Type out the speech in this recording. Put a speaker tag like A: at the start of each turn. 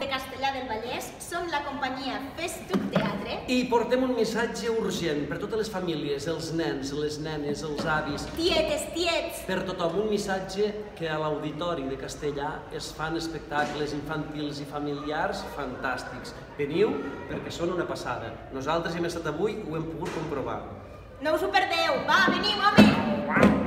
A: de Castellar del Vallès, som la companyia Festuc Teatre
B: i portem un missatge urgent per totes les famílies, els nens, les nenes, els avis,
A: tietes, tiets.
B: per tothom, un missatge que a l'Auditori de Castellar es fan espectacles infantils i familiars fantàstics. Veniu perquè són una passada. Nosaltres hem estat avui, ho hem pogut comprovar.
A: No us ho perdeu, va, veniu, home!